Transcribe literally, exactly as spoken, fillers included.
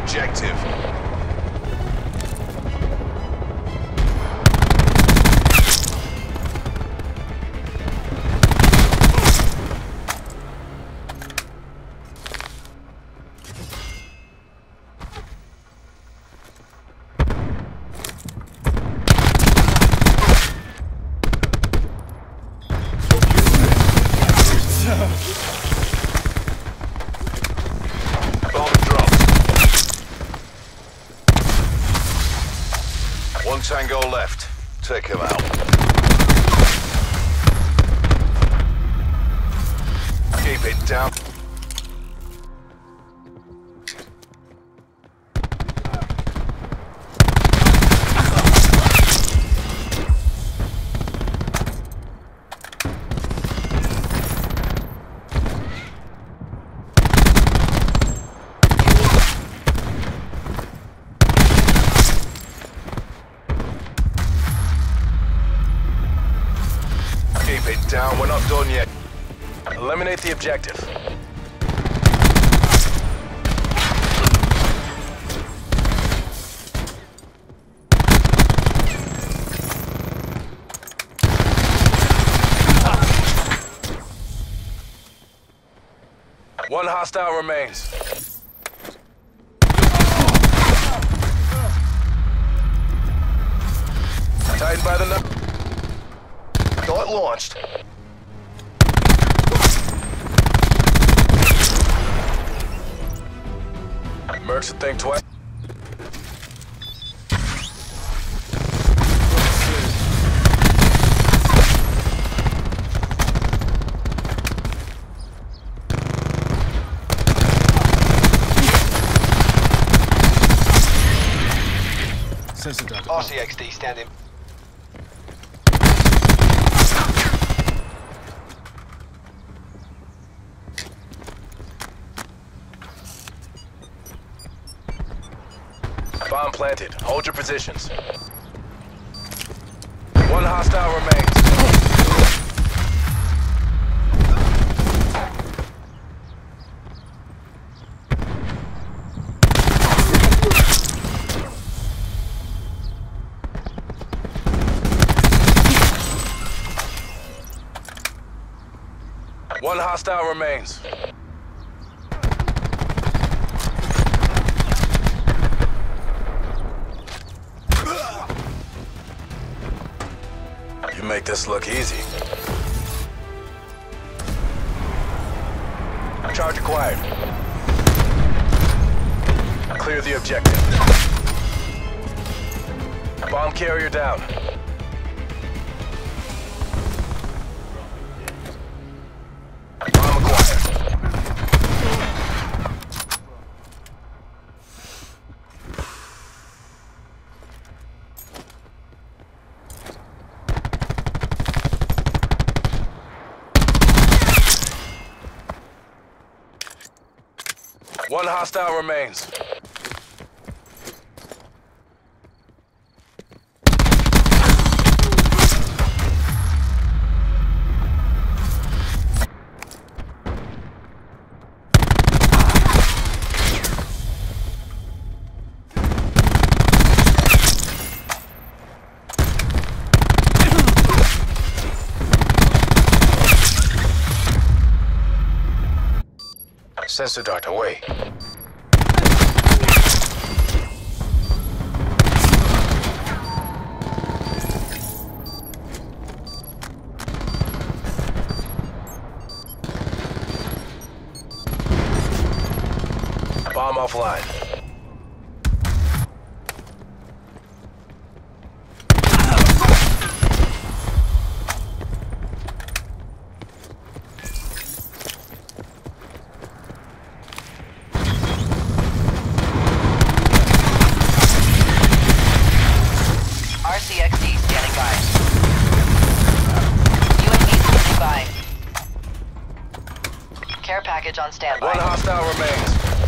objective. Bomb dropped. One tango left. Take him out. Keep it down. Keep it down, we're not done yet. Eliminate the objective. One hostile remains. Tightened by the nut. Got launched. Mercs would think twice. R C X D standing. Bomb planted. Hold your positions. One hostile remains. One hostile remains. You make this look easy. Charge acquired. Clear the objective. Bomb carrier down. Bomb acquired. One hostile remains. Sensor dart away. Bomb offline. R C X D standing by. U A V standing by. Care package on standby. One hostile remains.